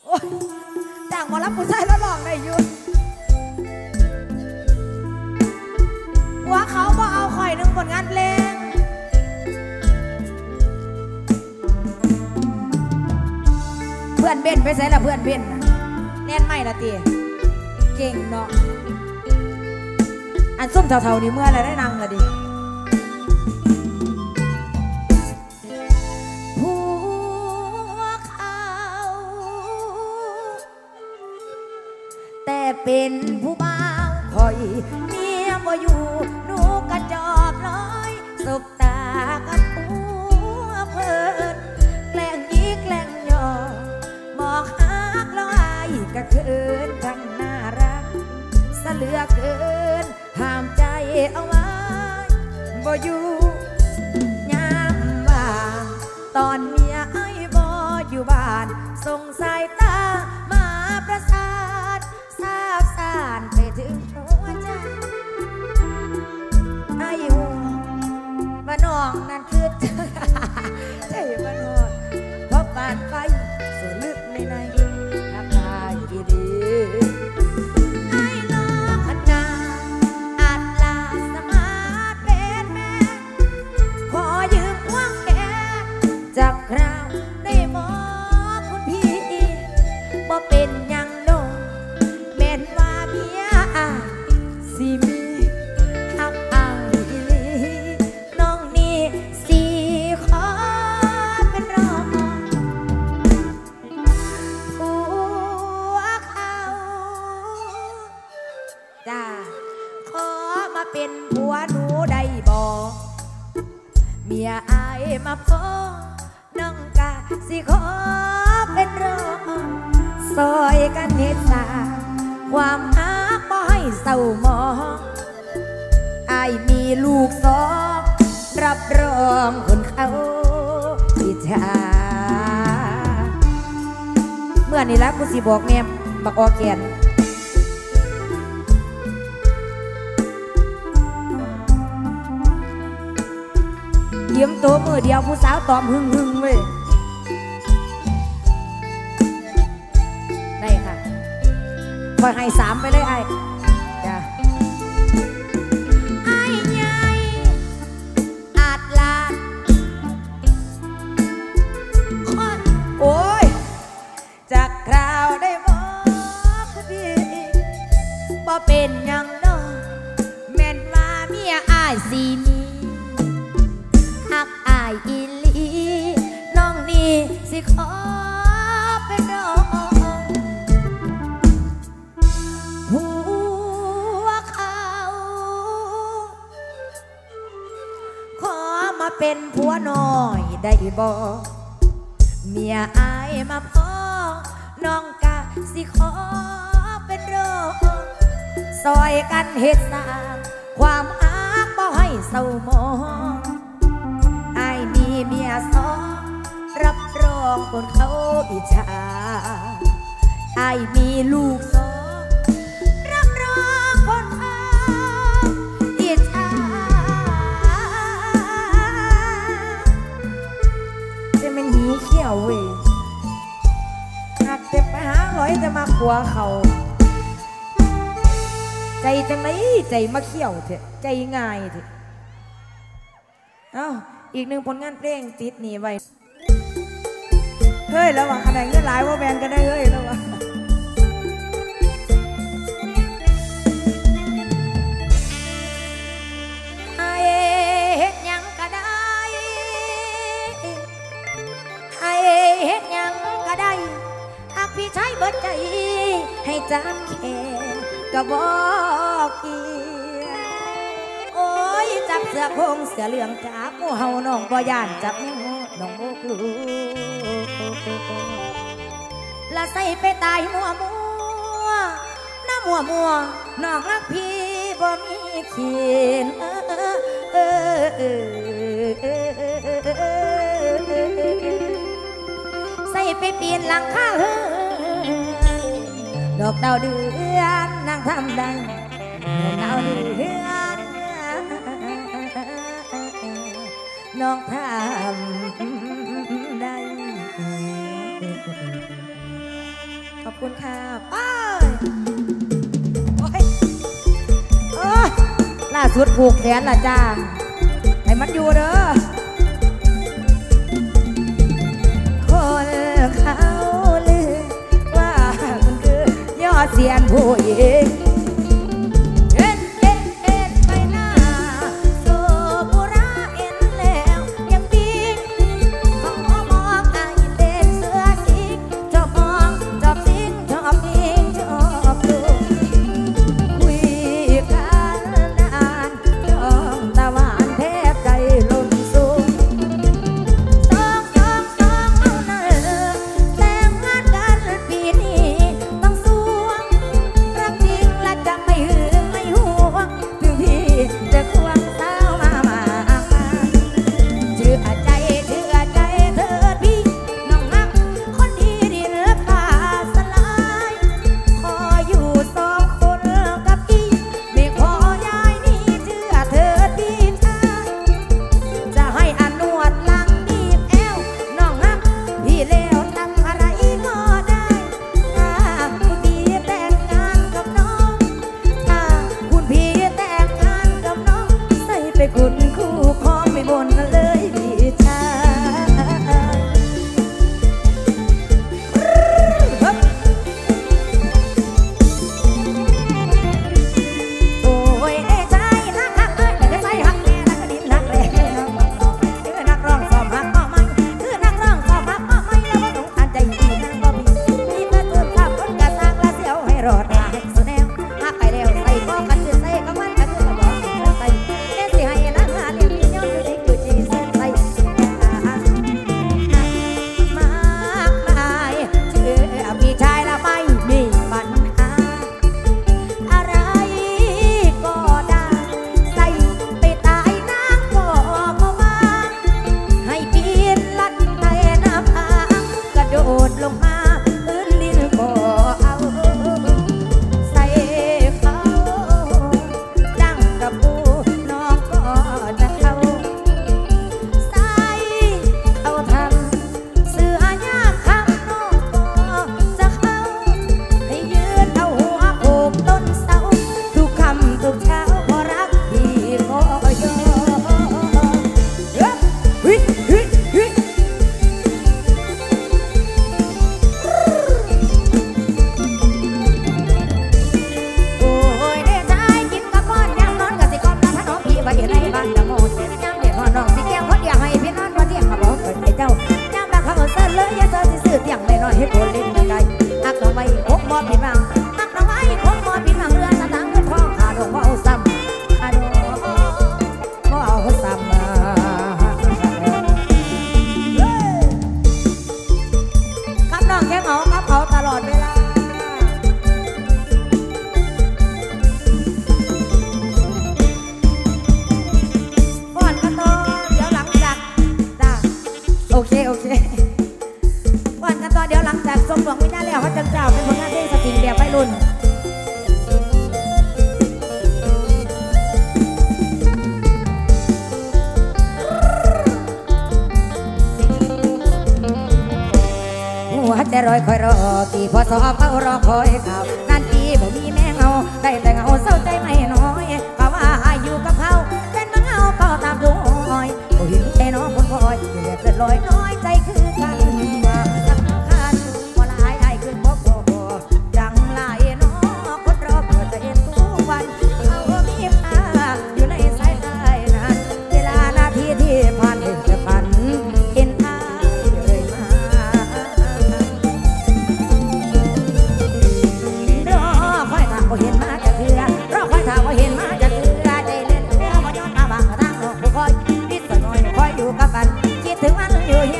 จ้างหมอลำผู้ชายแล้วลองได้ยุ่นหัวเขาบ่เอาข่อยหนึ่งผลงานเพลงเพื่อนเบนไปใส่ละเพื่อนเบนแน่นไม่ละตีเก่งเนาะอันส้มเท่าๆนี่เมื่อไรได้นั่งละดิผัวเขาแต่เป็นผู้บ่าวคอยเมียบ่อยู่หนูกระจอบลอยสบตากับผัวเพิ่นแกล้งยี้แกล้งยอมองหักแล้วอายกะเขินทั้งน่ารักสะเหลือเกินห้ามใจเอาไว้บ่อยู่ยามว่าตอนเมียไอ้บ่อยู่บ้านส่งสายตามาประสานทราบสานไปถึงหัวใจไอ้หัวว่าน้องนั่นคือใจมันหดเพราะปานไปส่วนลึกในทักทายดีไอ้ลอกขนาดอาจลาสมาร์ทเป็นแม่ขอยืมห่วงแกจากคราวได้หมอคุณพี่บ่เป็นยังโดนแม่นว่าเมียสิมีฮักอายอีหลีน้องนี่สิขอเป็นรองผัวเขาจ้าขอมาเป็นผัวหนูได้บ่เมียอายมาพอน้องกะสิขอเป็นรองซอยกันเฮ็ดสร้างความฮักบ่ให้เศร้าหมองอายมีลูกสองรับรองคนเขาอิจฉาเมื่อนี่ละกูสิบอกแม่บักออแกนเยี่ยมโตมือเดียวผู้สาวตอมหึงเว้ยได้ค่ะคอยให้3ไปเลยไอ้จ้ะไอ้ใหญ่อาจลาดโอ้ยจากคราวได้บอกพี่บ่เป็นยังน้องแม่นว่าเมียอ้ายสิมีฮักอายอีหลีน้องนี่สิขอเป็นรองผัวเขาขอมาเป็นผัวน้อยได้บ่เมียอายมาพอน้องกะสิขอเป็นรองซอยกันเฮ็ดสร้างความฮักบ่ให้เศร้าหมองอายมีเมียสองรับรองคนเขาอิจฉาอายมีลูกสองรับรองคนเขาอิจฉาจะเป็นหีเขี้ยวเว้ยหักเต็มไปหาร้อยจะมาขัวเขาใจจังไหนใจมาเขี้ยวเถอะใจง่ายเถอะเอ้าอีกหนึ่งผลงานเพลงติดหนีไว้เฮ้ยแล้วว่าคะแนนเงินหลายว่าแบนกันได้เฮ้ยแล้วว่าไอ้เฮ็ดยังก็ได้ไอ้เฮ็ดยังก็ได้หากพี่ใช้เบิดใจให้จำแค่ก็บอกอีโอ้ยจับเสือโคงเสือเหลืองจับงูเห่าน้องบ่ย่านจับยังงูน้องโมกลูละใส่ไปตายมัวน้ำมัวน้องรักพี่บ่มีเขียนใส่ไปเปลี่ยนหลังคาดอกดาวเดือนนางทำได้ดาวเดือนน้องทำได้ขอบคุณค่ะป้ายโอ้ยล่าสุดผูกแขนล่ะจ้าให้มันอยู่เด้อคนเขาลือว่าคุณคือยอดเสียนผู้หญิงแต่รอยคอยรอกี่พอสอบเฝ้ารอคอยข่าวนั่นปีบ่มีแม่เงาได้แต่เงาเศร้าใจไม่น้อยเขาว่าอยู่กับเขาเป็นมาเงาเฝ้าตามดูหอยผู้หญิงใจน้องคนคอยเดือดเกิดลอยน้อยใจคือกันว่าสำคัญว่าหลายไอ้ขึ้นบ่จังหลายน้องคนรอเพื่อจะเห็นทุกวันเขามีค่าอยู่ในสายตานั้นเวลานาทีที่ผ่านถึงจะฝันเห็นอายเลยมารอคอยถามบ่เห็นมาจะเถื่อรอคอยถามบ่เห็นมาจะเถื่อใจเล่นแล้วบ่ย้อนมาบางกระทั่งน้องผู้คอยนิดสักหน่อยคอยอยู่กับกันคิดถึงวันอยู่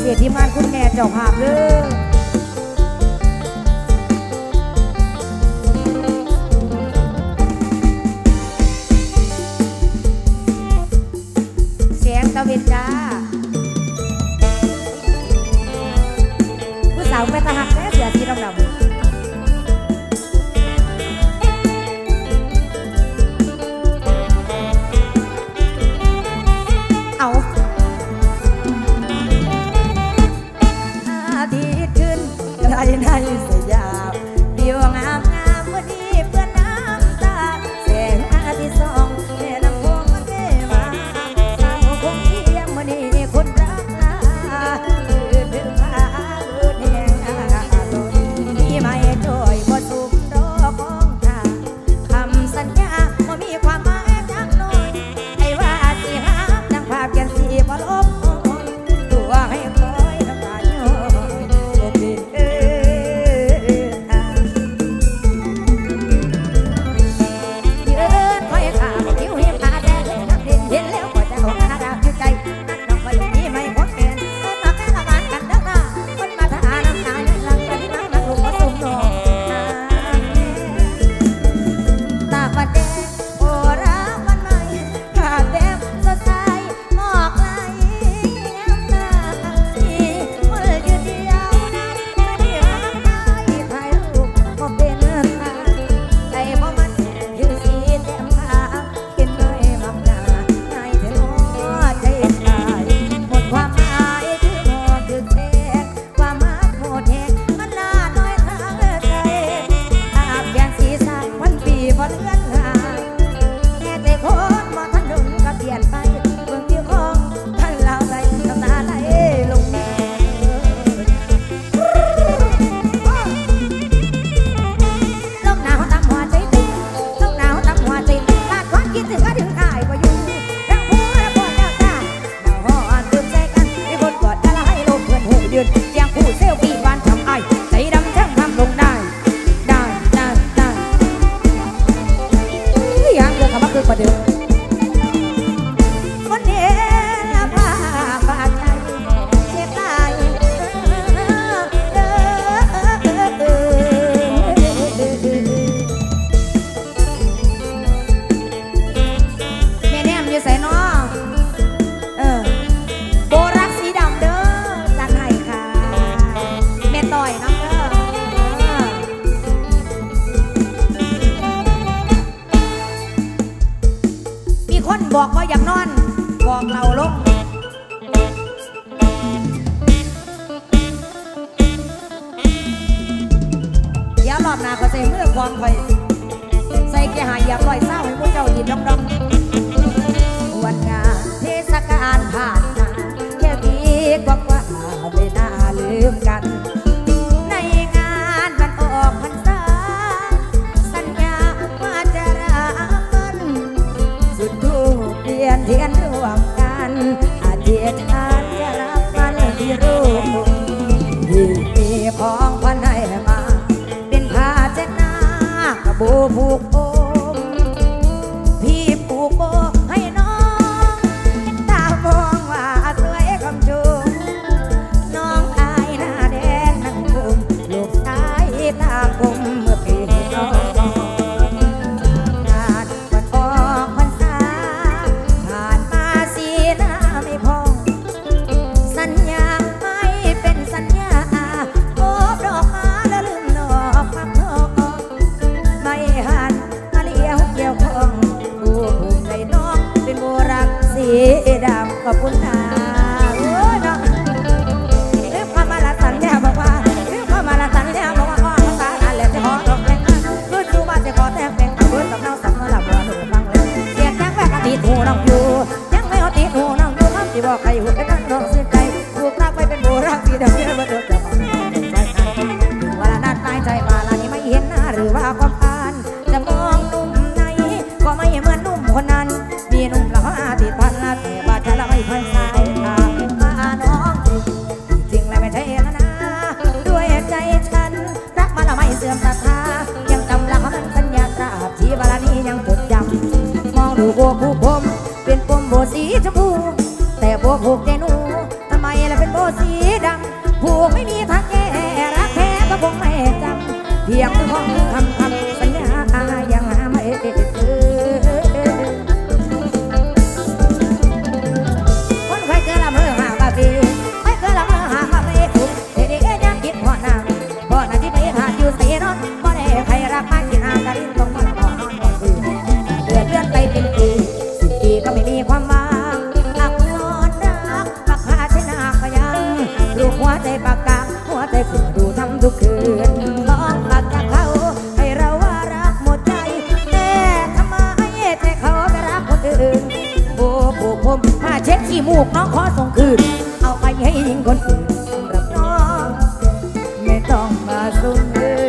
สียทีมงานคุณแม่เจ้าภาพเด้อเสียงตะเวนจ้าผู้สาวไปตะหักแม่เสือสีดำเอาอาทิตย์ขึ้นไกลในสยามเดียวงามงามเมื่อนี้เพื่อนน้ำตาแสงอาทิตย์ส่องแม่ลำพวงมันเก้มาสาวคงเทียมเมื่อนี้คนรักลาถึงพาแห่งอาโดนที่ไม่จ่อยบ่สุมดอกของทาคำสัญญาบ่มีความหมายจักน้อยไอ้ว่าสิหาดังภาพกันสิบ่ลบตัวให้คอยน้ำตาย้อยบ่เป็นยืนคอยข้าบ่คิ้วเหี่ยมตาแดงนักเด่นเห็นแล้วก็จะของอาดาอยู่ใจนั่นน้องไว้นี่ไม่พ้นแฟนมาแม่ละบ้านกันเด้อนะคนมาทาน้ำตาย้อนหลังกันที่น้ำนักลูกมาสุ่มดอกตาบัดแดงโอ้รักวันใหม่ขาดแบบสดใสหมอกไหลน้ำตาที่คนยืนเดียวนั้นไม่ได้รักใครถ่ายรูปก็เป็นทางใจบ่มันอยู่สีแต้มขาวเห็นเลยมักหน้าในเธอน้อใจตายหมดความหมายถึงหอดถึงแท้ความมักโหดแหกมันลาน้อยทางใจอาบแกงสีสันวันปีบ่เลือนหายแค่แต่คนบ่ทันดุนก็เปลี่ยนไปเบิ่งที่ของท่านลาวใจน้ำตาไหลลงแม่ลมหนาวตามหัวใจติดลมหนาวตามหัวใจติดขาดความคิดถึงก็ถึงอายบ่อยู่ทั้งหัวและปวดแล้วจ้าดาวหอนตื่นใจกันมีคนกอดอะไรให้ลมเพื่อนหูยืนเสียงผู้เซลฟี่หวานทำไอใจดำทั้งทำลงได้อยากเกิดคำว่าคือประเดิมคนเห็นผ้าบาดใจเจ็บตายแม่แนมอยู่ใส่น้อโบรักสีดำเด้อจัดให้ค่ะแม่ต่อยน้องเด้อมีคนบอกว่าอยากนอนบอกเราลงเดี๋ยวรอบหน้าก็ใส่มือความคอยใส่แกหายเหยียบรอยเศร้าให้พวกเจ้าดินดองวันงานเทศกาลผ่านมาแค่ปีกว่าไม่น่าลืมกันในงานวันออกพรรษาสัญญาว่าจะรักกันสุดทูปเทียนร่วมกันอธิษฐานจะรักกันที่รูปที่มีของขวัญให้มาเป็นผ้าเช็ดหน้ากระโบผูกโบพี่ผูกโบให้น้องตามองว่าสวยคำชูน้องอายหน้าแดงนั่งกุมลูกชายตาคมเมื่อปีน้องงานวันออกพรรษาผ่านมาสีหน้าไม่พอสัญญาไม่เป็นสัญญาโอบดอกมาแล้วลืมดอกฟักทองไม่หันมาเลี้ยวเกี่ยวข้องผู้ภูมิใจน้องเป็นโบรักสีดำขอบคุณนะโอ้ยน้องเรื่องความมาละสัญญาบอกว่าเรื่องความมาละสัญญาบอกว่าภาษาอันแล้วจะขอตกแต่งขึ้นดูว่าจะขอแต่งเป็นเพื่อนกับน้องสักเมื่อหลับว่าหนูฟังเลยเสียงจังแวกตีหูน้องอยู่ยังไม่เอาตีหูน้องอยู่คำที่บอกใครหูเป็นนั่นน้องสิ้นใจถูกรักไปเป็นโบรักสีดำเยอะมาโดนจะบอกใจกันถึงเวลานัดหมายใจมาลานี้ไม่เห็นหน้าหรือว่าความผ่านจะมองหนุ่มไหนก็ไม่เหมือนหนุ่มคนนั้นมีหนุ่มละห้าติดพันละแต่ว่าจะละไม่พันสายตามาน้องจริงแล้วไม่ใช่นะนะด้วยใจฉันรักมาละไม่เสื่อมศรัทธายังจำละมันสัญญาตราบที่เวลานี้ยังจดจำมองดูโบผูกผมเป็นปมโบสีชมพูแต่โบผูกใจหนูทำไมล่ะเป็นโบสีดำผูกไม่มีทางแก้รักแท้ก็คงไม่จำเพียงท่องคำสัญญายังหาไม่เจอคนเคยเจอละเมอหากะฟีไม่เคยละเมอหากะฟีถูกเด็กๆยังคิดหัวนางบ่นาที่ไปหาอยู่สีนอนบ่ได้ใครรักมากินอาการินต้องมาขอนอนก่อนคืนเดือนไปเป็นปี10 ปีก็ไม่มีความหวังอักนอนรักปักหาใช้นาขยังลูกหัวใจปากกาหัวใจฝืนดูทำทุกคืนต้องปากจากเขาให้เราว่ารักหมดใจแต่ทำไมใจเขาไปรักคนอื่นโอ้ผูกผมมาเช็ดขี้มูกน้องขอส่งคืนเอาไปให้หญิงคนอื่นสำหรับน้องไม่ต้องมาสุ่ม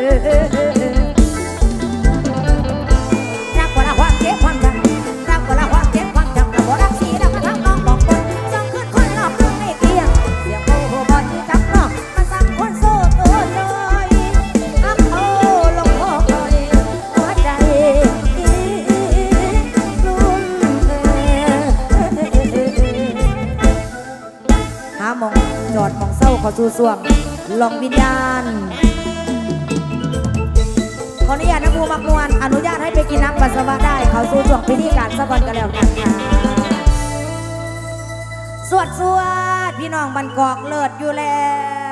รักกว่าละความเจ็บความจำรักกว่าละความเจ็บความจำรักกว่ารักสีรักกว่าทั้งน้องบอกคนส่งคืนคนรอบเรื่องไม่เกี่ยงเสียงโอ้โหบอลที่จับน้องมาสั่งคนโซ่ตัวลอยอัพโอ้ลงคอคอยหัวใจหามองจอดมองเศร้าเขาสู่สวงลองวิญญาณขออนุญาตนะครูมักมวนอนุญาตให้ไปกินน้ำปัสสาวะได้เขาสู่ช่วงพิธีการสะกอนกันแล้วกันค่ะสวดพี่น้องบันกอกเลิศอยู่แล้ว